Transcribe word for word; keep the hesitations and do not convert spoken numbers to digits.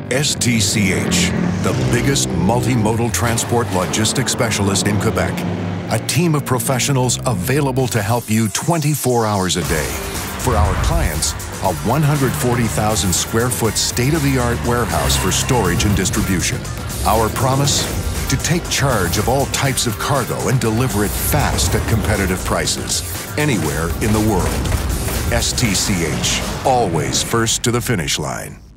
S T C H, the biggest multimodal transport logistics specialist in Quebec. A team of professionals available to help you twenty-four hours a day. For our clients, a one hundred forty thousand square foot state-of-the-art warehouse for storage and distribution. Our promise? To take charge of all types of cargo and deliver it fast at competitive prices, anywhere in the world. S T C H, always first to the finish line.